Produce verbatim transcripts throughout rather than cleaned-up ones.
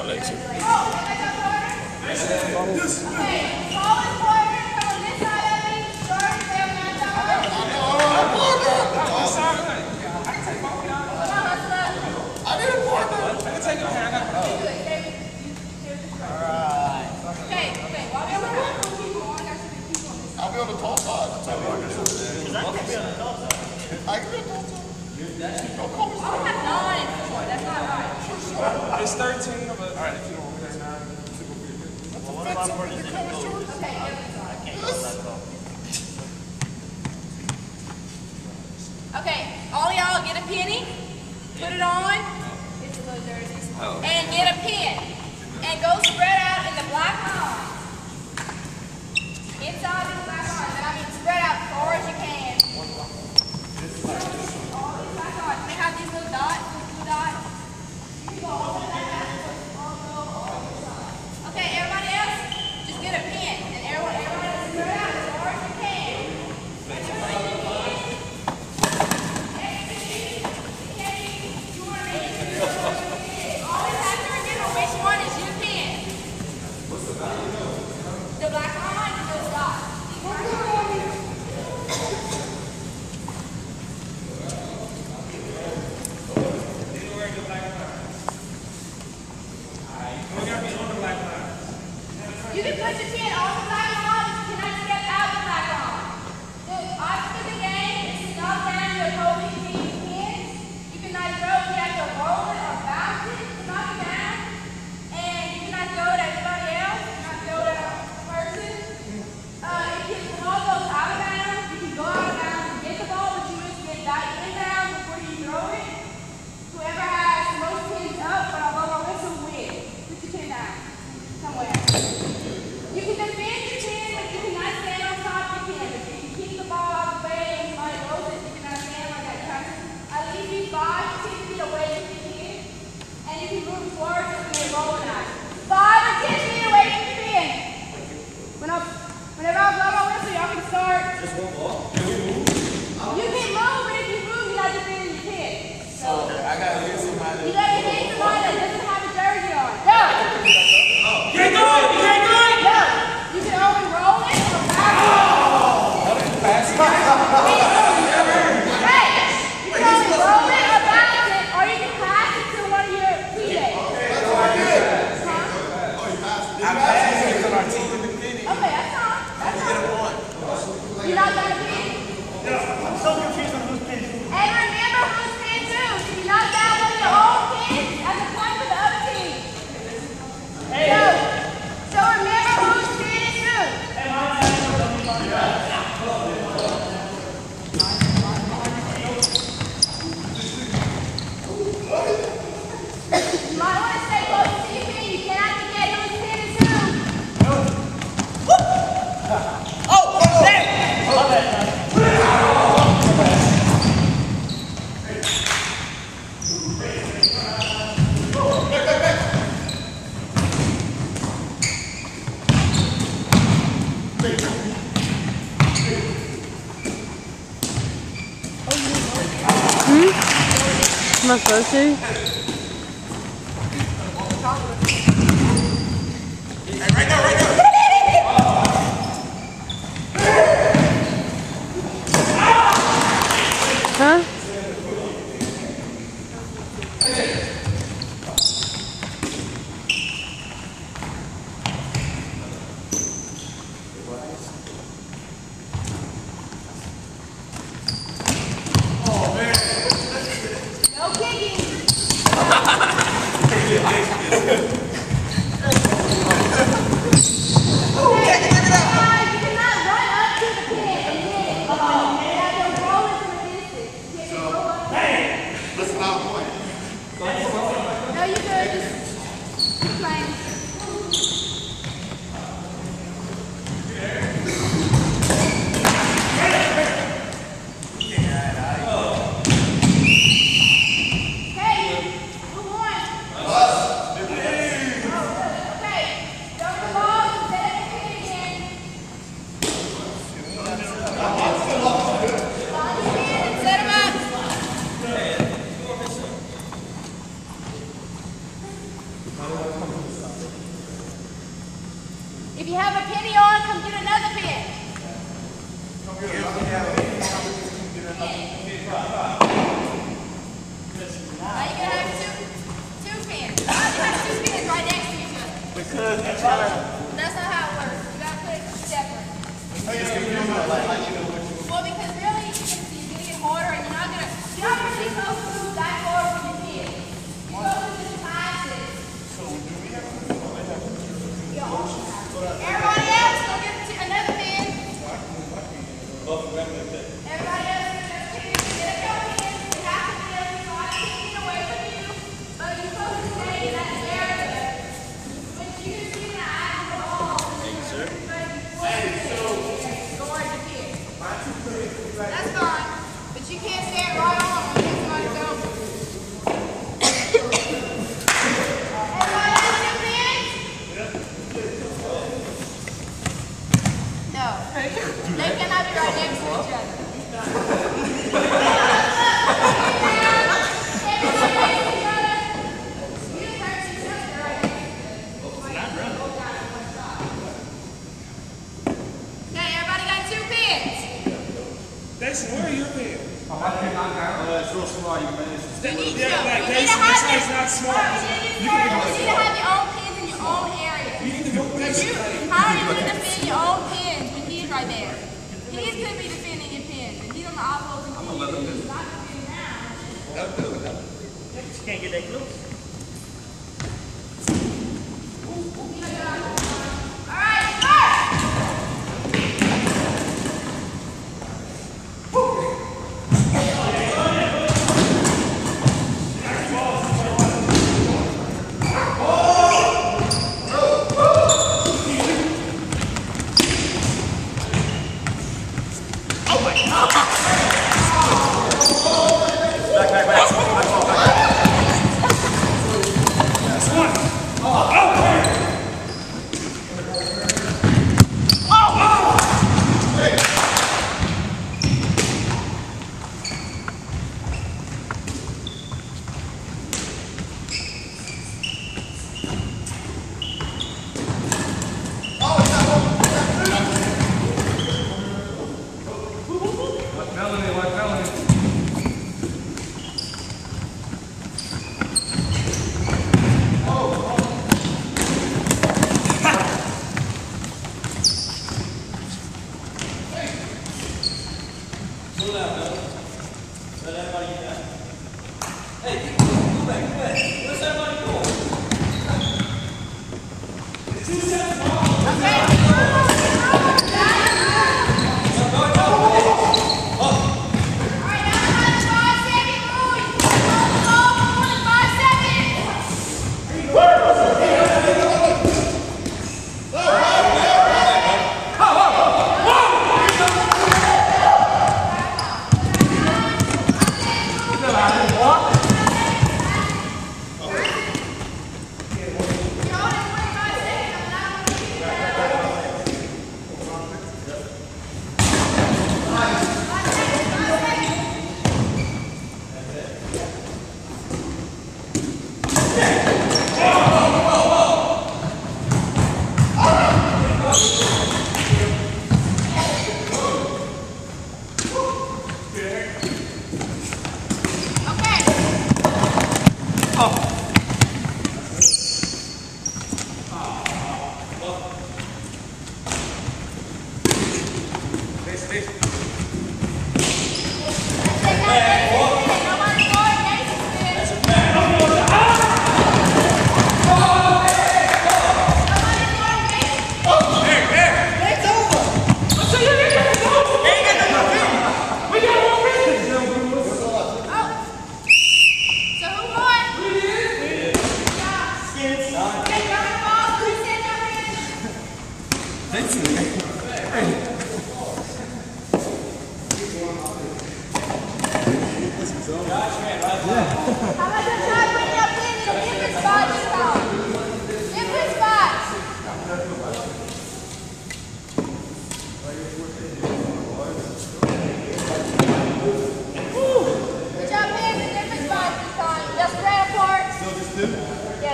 legs. Okay, forward, forward, come on this side of me. Short, stay on that side. I need a partner. I can take your hand. Okay, okay, while we're on the I'll be on the tall side. That's all right. Because I can be on the tall side. I can be on the tall side. Don't call me I have nine four, that's not right. It's thirteen, but all right, if you don't want me to nine, Well, one of my boards is in the middle. Okay, I can't go that tall. okay, all y'all get a penny, put it on, it's a little dirty, and get a pen, and go spread out in the black line. Inside this black line, and I mean spread out as far as you can. All these black lines, they have these little dots, these blue dots. You can go all the way back, all go all the side. Okay, everybody else, just get a pen, and everyone, everybody else spread out as far as you can. Always have to remember which one is your pen. The black line and those dots. You can put your pen on the black line, you cannot step out the black line. The object of the game is to knock down your opposing team's pins. You cannot throw it, you have to roll it or bounce it to knock it down. And you cannot throw it at anybody else, you cannot throw it at a person. Uh, if the ball goes out of bounds, you can go out of bounds and get the ball, but you must get that inbound before you throw it. Whoever has the most pins up, but I'll blow my whistle win. Put your pin down somewhere. You can defend your pin, but you cannot stand on top of your pin. If you can keep the ball out of the way and somebody rolls it, you cannot stand like that. You have to at least be five to ten feet away from your pin. And if you move towards it, you'll be rolling out. Five or ten feet away from your pin. When I, whenever I blow my whistle, y'all can start. Just one ball? Can we move? You can move, but if you move, you're not defending your pin. So, Okay, I got to hit somebody. you got to hit somebody that doesn't have a jersey on. Go! You can't do it! You can't do it! Go! You can only roll it or bounce it. Hey! You can only roll it or bounce it, or you can pass it to one of your teammates. Huh? I'm passing it to our team. Okay, that's fine. That's fine. You're not going to pin? I'm so confused on who's pins. And remember who's pin too. If you knock down one of your own pins, that's a point for the other team. Hey. So, so remember who's pin is who. Hey, my God. You might want to stay close to your pin. You cannot forget whose pin is who. Oh, dang! My bad. Am I supposed to? Hey, right now, right now. Huh? No kicking. If you have a penny on, come get another pin. Now you're gonna have two, two pins. Why do you have two pins right next to each other? Because that's how That's not how it works. You gotta put it separate. Well, because really, you're gonna get harder, and you're not gonna, you're not really supposed to move that far from your pin. You're supposed to just pass it. Everybody else, go get t- another pin. Everybody else, get another pin. Get a couple pins. You have to be able to, so I can keep it away from you. But you're supposed to stay in that area. But you can see the eyes of the ball. Thank you, sir. Guard the pin. That's fine. But you can't stand right on when you're going to go. Everybody else get pins? No. They cannot be right next to each other. Okay, everybody got two pins. That's where are your pin? It's real small, you man. You need to. Yeah, like You that's, need to that's have why it's your- not small. You need to have your own pins in your own area. You need to go place You, it. how are you going to defend your own pins when he's right there? He's going to be defending your pins, and he's on the opposing team. He's not defending now. you can't get that close. All right, start. That's one. Oh, okay.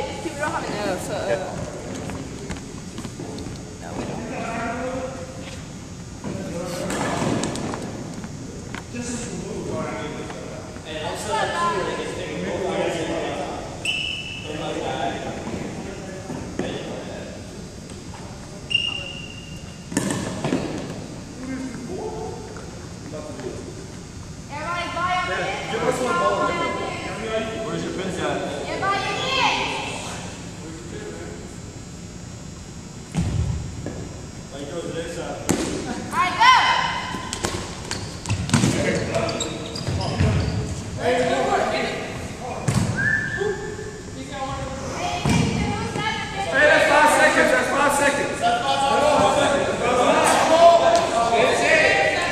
Yeah, just people don't have enough. So, uh, no, we don't. Everybody buy up in. Give us one ball. Where's your pin at? Everybody in. Like go to this side. All right, go. Hey, that's five seconds. That's five seconds. That's five seconds. That's it.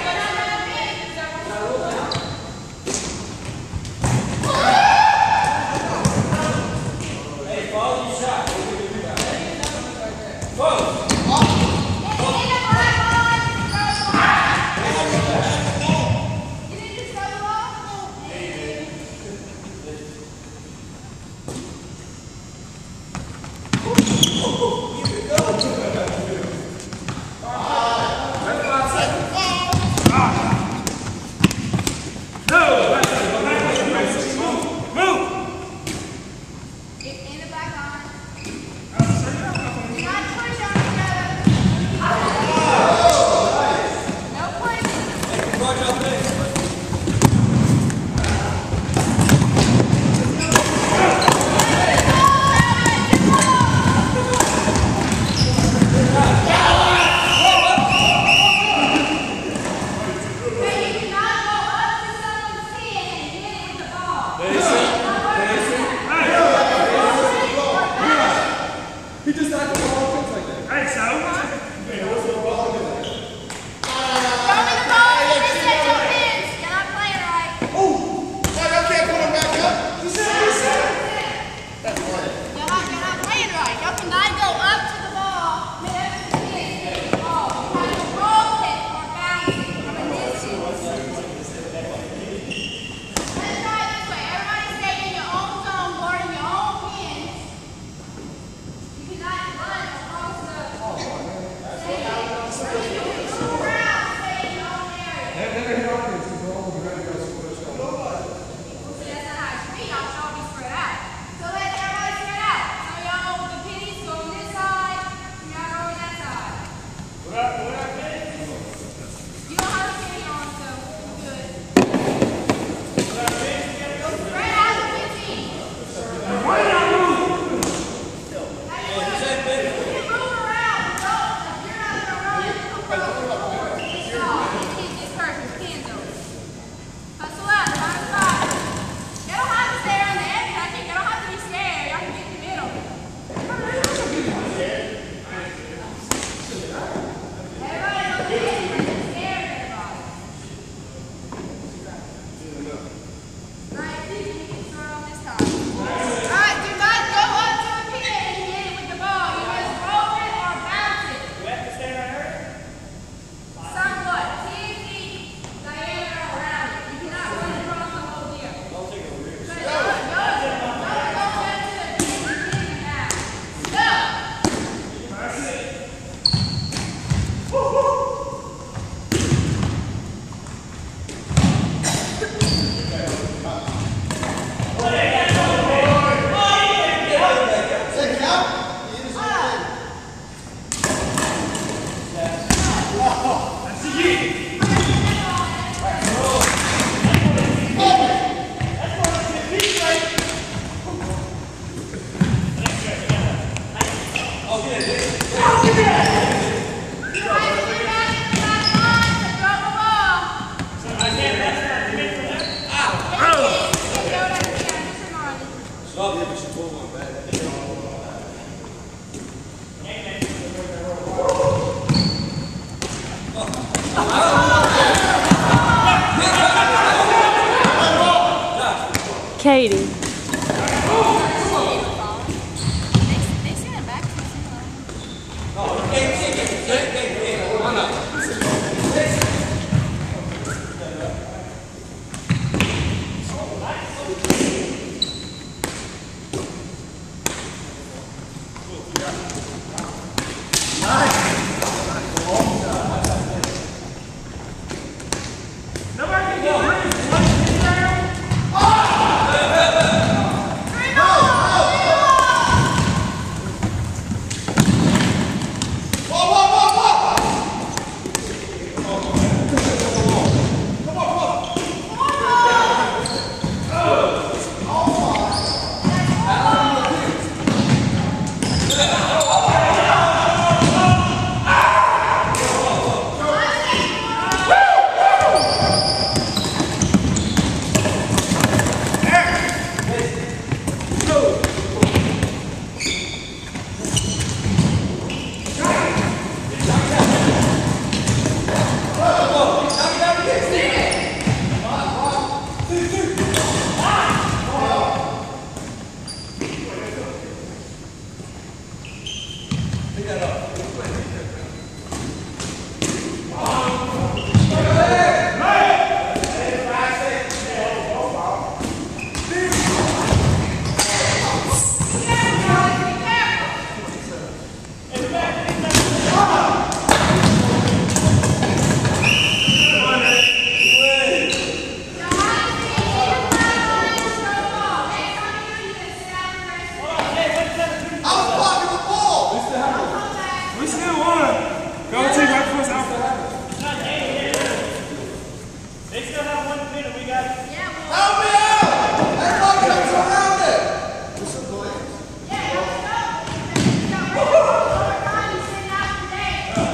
Katie.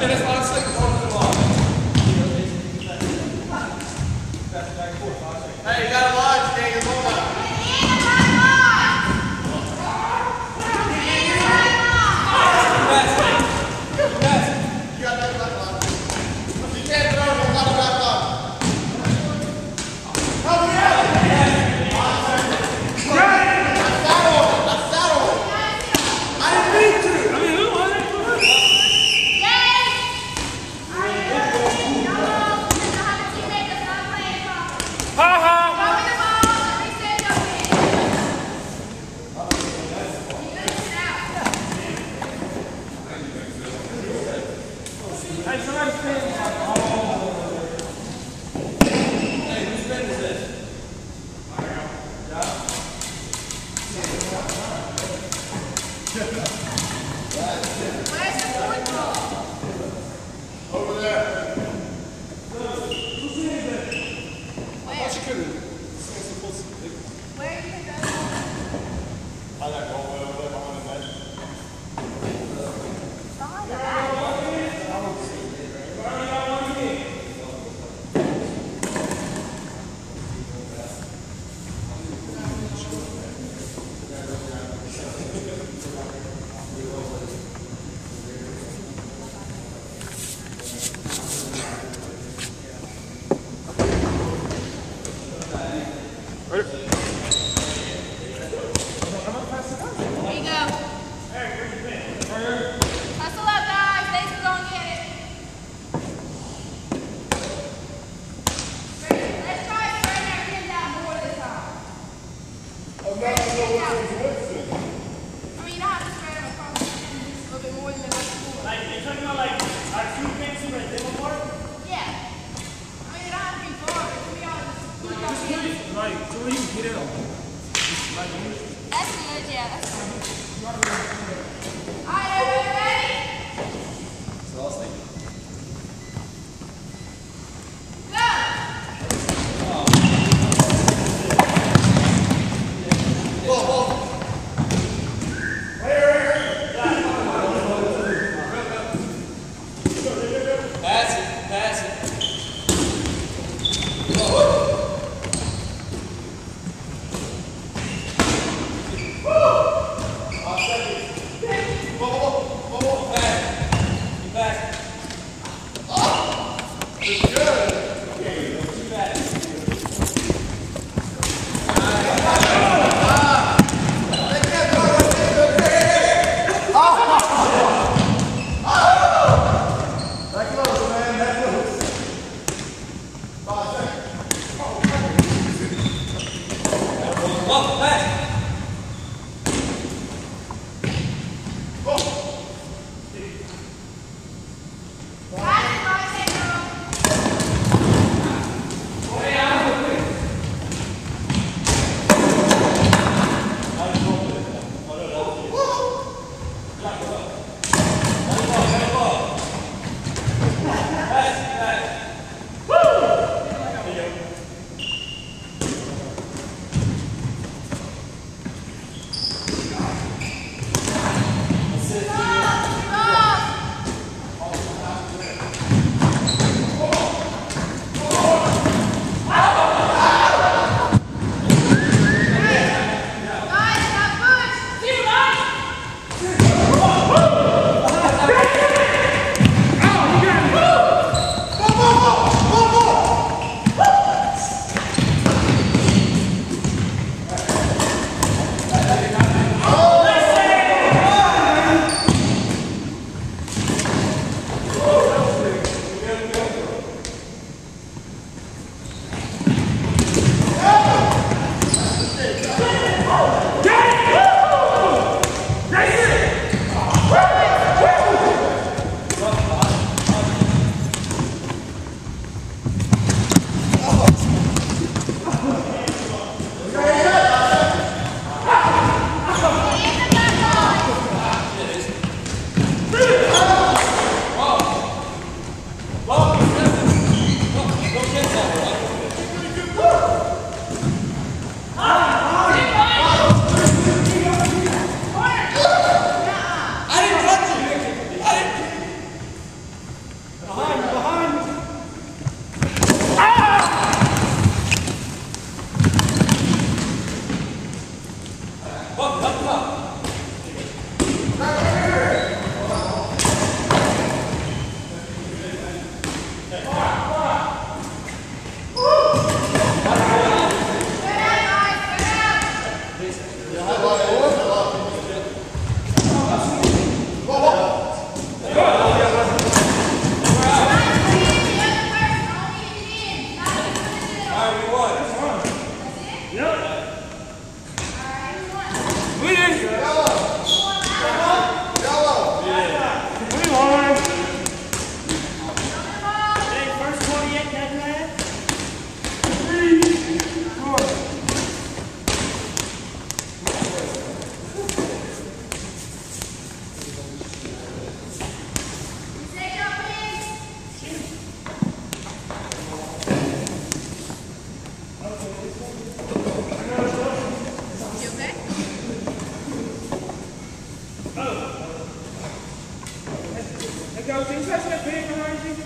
that's why I say go to the line. Hey, you got a line, stay your ball out. go. Can you touch that pin behind you?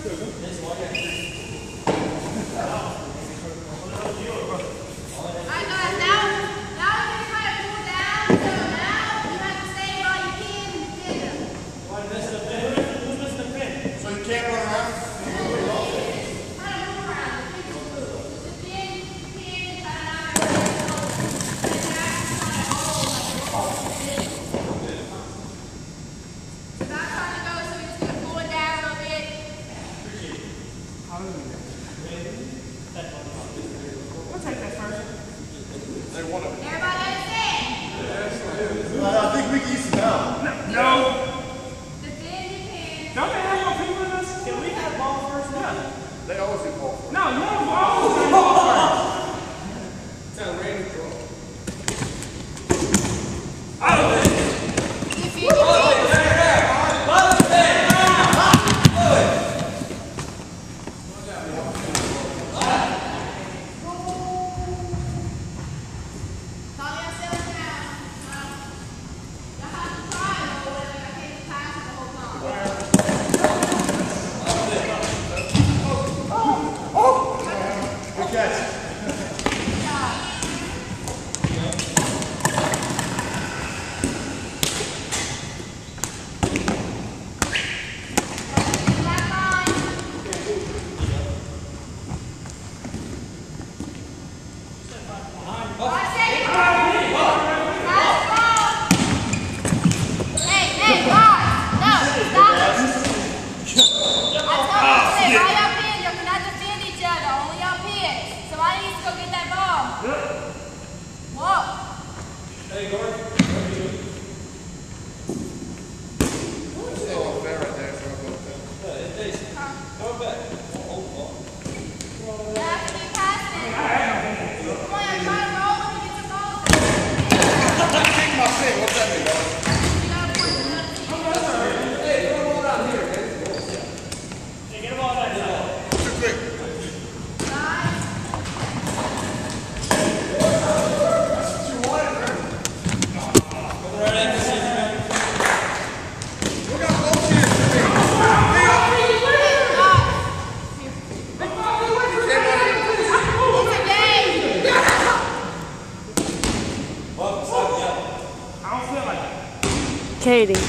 Alright guys, now, now we're going to try to pull down, so now you have to stay by your pin and pin them. Who's missing a pin? Who's missing a pin? So you can't run around? Kind of move around, the pin is blue. Just pin, pin, kind of knock it around. And now you kind of hold like this. So now I'm trying to go, so we're just going to pull it down a little bit. We'll take that first. They want to. Everybody understand? I think we can use it now. No. The pin, the pin. Don't they have no people in us? Can we have ball first now? They always get ball. No, you have balls. They ball first. It's a random draw. If you get Call yourself now. Um, y'all have to try it or whatever. I can't pass it the whole time. Good catch. Black line. Five seconds. Last ball. Hey, hey, guys. No, stop it. I told you, say, by your pin, you cannot defend each other. Only your pin. Somebody needs to go get that ball. Whoa. Hey, Gordon. Still up there right there. So we'll go with that. Yeah, it's decent. Go back. Hold the ball. You have to be passing. Come on, try to roll when you get your ball. Kick my pin. What's that mean, dog? You gotta point to the other team. Hey, throw the ball down here, man. Hey, get the ball back now. Too quick. Guys. We got both kids. It's a game. Well, stop yelling. I don't feel like it. Katie.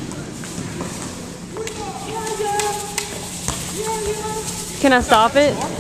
Can I stop it?